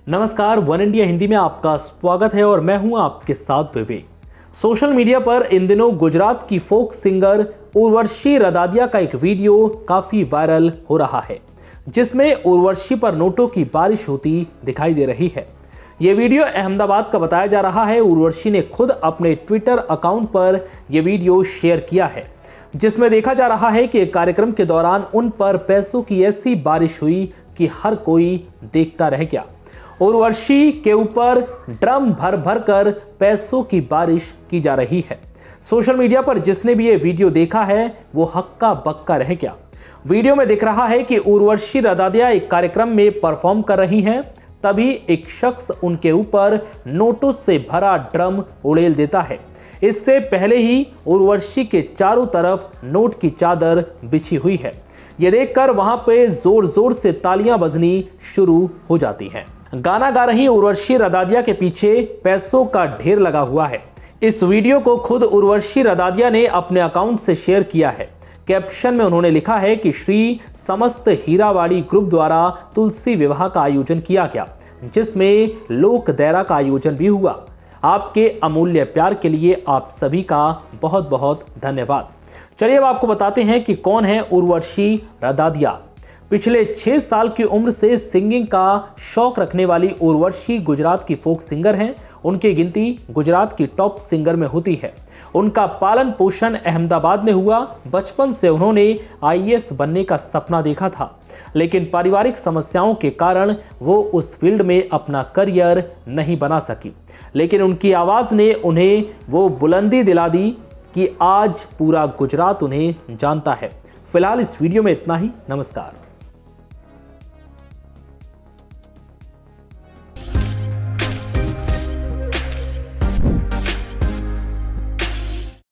नमस्कार, one India Hindi में आपका स्वागत है और मैं हूं आपके साथ विवेक। सोशल मीडिया पर इन दिनों गुजरात की फोक सिंगर उर्वशी रदादिया का एक वीडियो काफी वायरल हो रहा है, जिसमें उर्वशी पर नोटों की बारिश होती दिखाई दे रही है। ये वीडियो अहमदाबाद का बताया जा रहा है। उर्वशी ने खुद अपने ट्विटर अकाउंट पर यह वीडियो शेयर किया है, जिसमें देखा जा रहा है कि एक कार्यक्रम के दौरान उन पर पैसों की ऐसी बारिश हुई कि हर कोई देखता रह गया। उर्वशी के ऊपर ड्रम भर भर कर पैसों की बारिश की जा रही है। सोशल मीडिया पर जिसने भी ये वीडियो देखा है वो हक्का बक्का रह गया। वीडियो में दिख रहा है कि उर्वशी रदादिया एक कार्यक्रम में परफॉर्म कर रही हैं, तभी एक शख्स उनके ऊपर नोटों से भरा ड्रम उड़ेल देता है। इससे पहले ही उर्वशी के चारों तरफ नोट की चादर बिछी हुई है। ये देखकर वहां पे जोर जोर से तालियां बजनी शुरू हो जाती हैं। गाना गा रही उर्वशी रदादिया के पीछे पैसों का ढेर लगा हुआ है। इस वीडियो को खुद उर्वशी रदादिया ने अपने अकाउंट से शेयर किया है। कैप्शन में उन्होंने लिखा है कि श्री समस्त हीरावाड़ी ग्रुप द्वारा तुलसी विवाह का आयोजन किया गया, जिसमें लोक दायरा का आयोजन भी हुआ। आपके अमूल्य प्यार के लिए आप सभी का बहुत बहुत धन्यवाद। चलिए अब आपको बताते हैं कि कौन है उर्वशी रदादिया। पिछले 6 साल की उम्र से सिंगिंग का शौक रखने वाली उर्वशी गुजरात की फोक सिंगर हैं। उनकी गिनती गुजरात की टॉप सिंगर में होती है। उनका पालन पोषण अहमदाबाद में हुआ। बचपन से उन्होंने आईएएस बनने का सपना देखा था, लेकिन पारिवारिक समस्याओं के कारण वो उस फील्ड में अपना करियर नहीं बना सकी। लेकिन उनकी आवाज़ ने उन्हें वो बुलंदी दिला दी कि आज पूरा गुजरात उन्हें जानता है। फिलहाल इस वीडियो में इतना ही। नमस्कार।